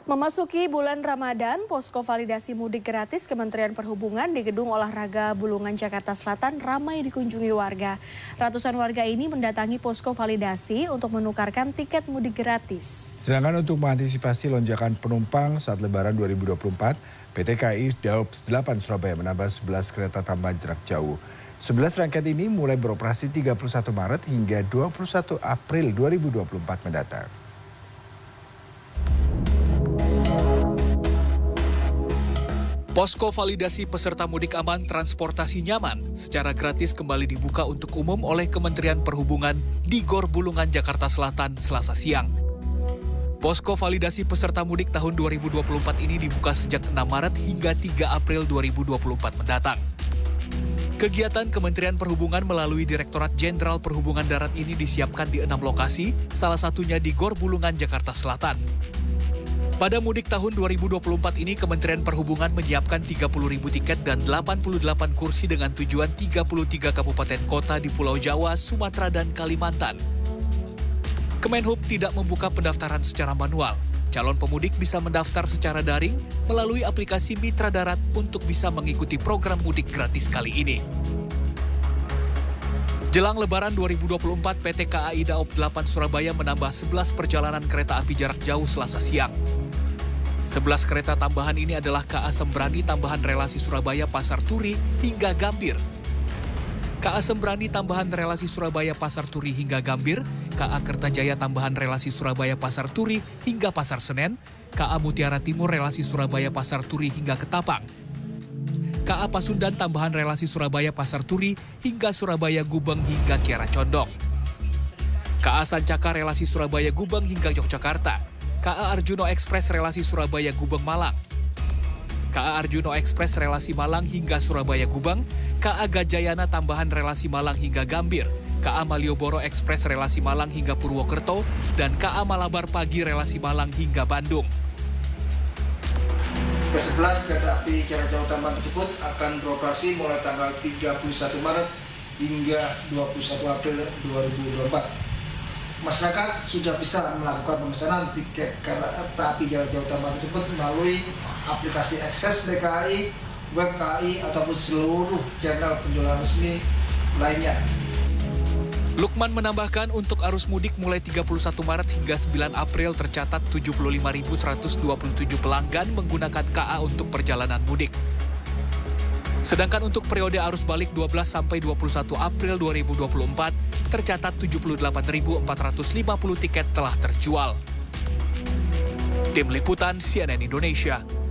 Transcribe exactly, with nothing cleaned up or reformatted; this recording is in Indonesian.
Memasuki bulan Ramadan, posko validasi mudik gratis Kementerian Perhubungan di Gedung Olahraga Bulungan, Jakarta Selatan ramai dikunjungi warga. Ratusan warga ini mendatangi posko validasi untuk menukarkan tiket mudik gratis. Sedangkan untuk mengantisipasi lonjakan penumpang saat Lebaran dua ribu dua puluh empat, P T K A I Daob delapan Surabaya menambah sebelas kereta tambahan jarak jauh. sebelas rangkaian ini mulai beroperasi tiga puluh satu Maret hingga dua puluh satu April dua ribu dua puluh empat mendatang. Posko validasi peserta mudik aman transportasi nyaman secara gratis kembali dibuka untuk umum oleh Kementerian Perhubungan di Gor Bulungan, Jakarta Selatan, Selasa siang. Posko validasi peserta mudik tahun dua ribu dua puluh empat ini dibuka sejak enam Maret hingga tiga April dua ribu dua puluh empat mendatang. Kegiatan Kementerian Perhubungan melalui Direktorat Jenderal Perhubungan Darat ini disiapkan di enam lokasi, salah satunya di Gor Bulungan, Jakarta Selatan. Pada mudik tahun dua ribu dua puluh empat ini, Kementerian Perhubungan menyiapkan tiga puluh ribu tiket dan delapan puluh delapan kursi dengan tujuan tiga puluh tiga kabupaten kota di Pulau Jawa, Sumatera, dan Kalimantan. Kemenhub tidak membuka pendaftaran secara manual. Calon pemudik bisa mendaftar secara daring melalui aplikasi Mitra Darat untuk bisa mengikuti program mudik gratis kali ini. Jelang Lebaran dua ribu dua puluh empat, P T K A I Daob delapan Surabaya menambah sebelas perjalanan kereta api jarak jauh Selasa siang. sebelas kereta tambahan ini adalah K A Sembrani tambahan relasi Surabaya Pasar Turi hingga Gambir. K A Sembrani tambahan relasi Surabaya Pasar Turi hingga Gambir, K A Kertajaya tambahan relasi Surabaya Pasar Turi hingga Pasar Senen, K A Mutiara Timur relasi Surabaya Pasar Turi hingga Ketapang, K A Pasundan tambahan relasi Surabaya Pasar Turi hingga Surabaya Gubeng hingga Kiara Condong, K A Sancaka relasi Surabaya Gubeng hingga Yogyakarta, K A Arjuno Express relasi Surabaya Gubeng Malang, K A Arjuno Express relasi Malang hingga Surabaya Gubeng, K A Gajayana tambahan relasi Malang hingga Gambir, K A Malioboro Express relasi Malang hingga Purwokerto, dan K A Malabar Pagi relasi Malang hingga Bandung. Ke sebelas kereta api jarak jauh tambahan tersebut akan beroperasi mulai tanggal tiga puluh satu Maret hingga dua puluh satu April dua ribu dua puluh empat. Masyarakat sudah bisa melakukan pemesanan tiket kereta api jarak jauh tambahan tersebut melalui aplikasi Akses P K A I, web K A I, ataupun seluruh channel penjualan resmi lainnya. Lukman menambahkan untuk arus mudik mulai tiga puluh satu Maret hingga sembilan April tercatat tujuh puluh lima ribu seratus dua puluh tujuh pelanggan menggunakan K A untuk perjalanan mudik. Sedangkan untuk periode arus balik dua belas sampai dua puluh satu April dua ribu dua puluh empat tercatat tujuh puluh delapan ribu empat ratus lima puluh tiket telah terjual. Tim Liputan C N N Indonesia.